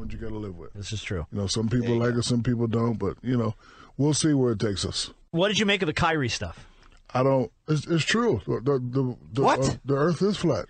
ones you got to live with. This is true. You know, some people like it, some people don't, but, you know, we'll see where it takes us. What did you make of the Kyrie stuff? I don't. It's true. What? The Earth is flat.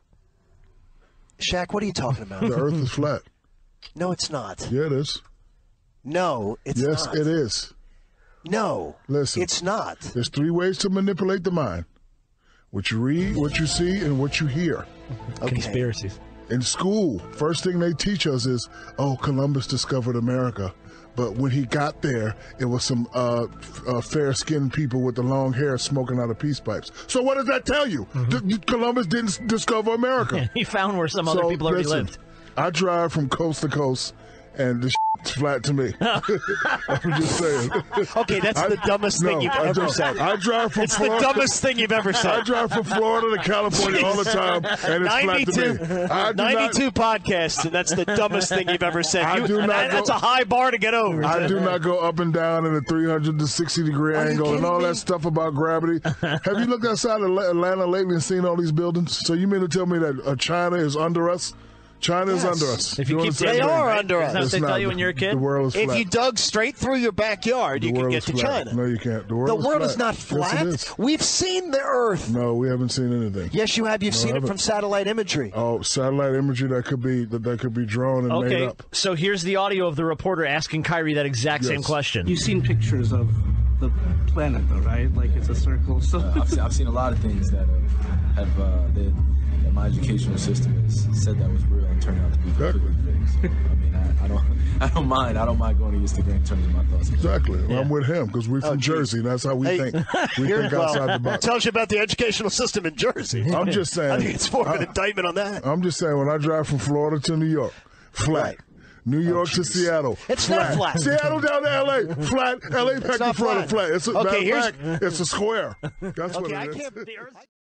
Shaq, what are you talking about? The Earth is flat. No, it's not. Yeah, it is. No, it's not. Yes, it is. No, Listen, it's not. There's 3 ways to manipulate the mind: what you read, what you see, and what you hear. Okay. Conspiracies. In school, first thing they teach us is, oh, Columbus discovered America. But when he got there, it was some fair-skinned people with the long hair smoking out of peace pipes. So what does that tell you? Columbus didn't discover America. He found where some other people already lived. I drive from coast to coast, and this is flat to me. I'm just saying. Okay, that's the dumbest thing you've ever said. I drive from It's Florida. the dumbest thing you've ever said. I drive from Florida to California all the time, and it's flat to me. I do 92 podcasts, and that's the dumbest thing you've ever said. That's a high bar to get over. I do not go up and down in a 360-degree angle and all that stuff about gravity. Have you looked outside of Atlanta lately and seen all these buildings? So you mean to tell me that China is under us? China is under us. If you keep they are under us. Isn't that what they tell you when you're a kid? The world is flat. If you dug straight through your backyard, you can get to China. No, you can't. The The world is is not flat. Yes, it is. We've seen the Earth. No, we haven't seen anything. Yes, you have. You've seen it from satellite imagery. Oh, satellite imagery that could be drawn and made up. So here's the audio of the reporter asking Kyrie that exact same question. You've seen pictures of the planet, though, right? Like it's a circle. So I've seen a lot of things that that my educational system has said that was real and turned out to be completely fake. I mean, I don't mind. I don't mind going to Instagram in terms of my thoughts. Exactly. Well, I'm with him because we're from Jersey. That's how we think. We think outside the box. Tells you about the educational system in Jersey. I'm just saying. I think it's more of an indictment on that. I'm just saying when I drive from Florida to New York, flat. Right. New York to Seattle. It's flat. not flat. Seattle down to L.A. Flat. L.A. back to not Florida. flat. Flat. It's a square. That's what it is. I can't.